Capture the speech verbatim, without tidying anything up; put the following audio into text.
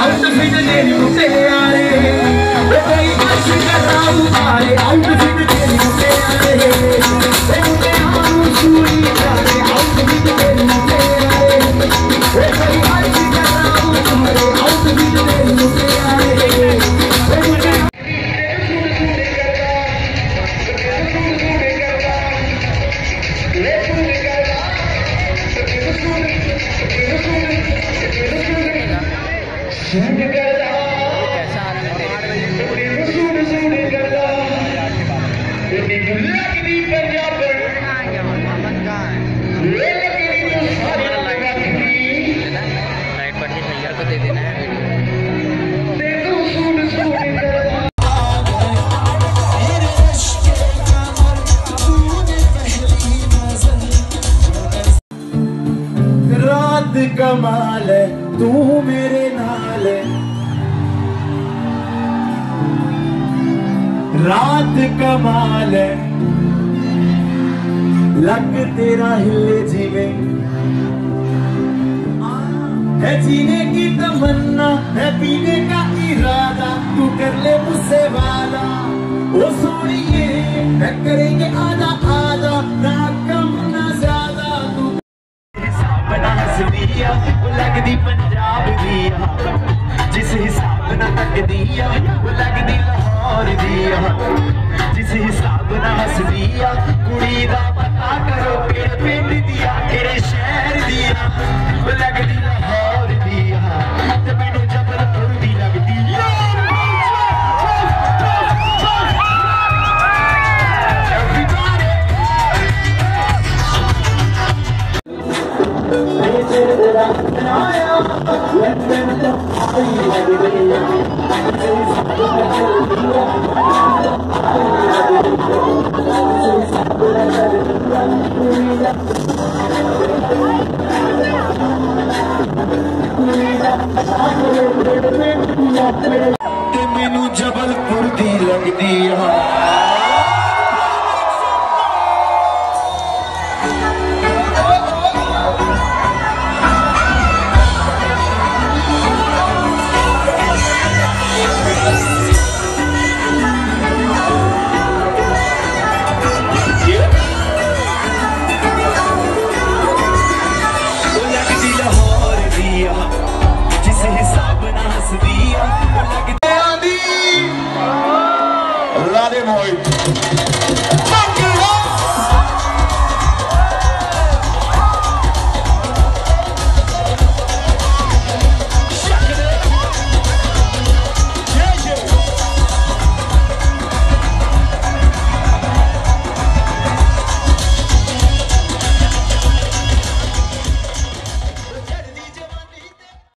outfit तेरी मुटियारे कोई अर्श कर रहा उतारे आउटफिट तेरी मुटियारे मुझे आऊं चूड़ी करे आउटफिट तेरी मुटियारे कोई अर्श कर रहा उतारे आउटफिट तेरी मुटियारे कमाल है तू मेरे नाल रात कमाल है लग तेरा हिले जीवे है जीने की तमन्ना है पीने का इरादा तू कर ले मुझसे वादा ओ सोनिए है करेंगे आधा आधा ना कम ना ज्यादा तू वो लगदी पंजाब दिया जिस हिसाब ना तक दिया वो लगदी लाहौर दिया जिस हिसाब ना हस दिया कुड़ी दा पता करो केड़े पिंड दिया केड़े शहर दिया वो लगदी लाहौर दिया ते मैनू जबलपुर दी लगदी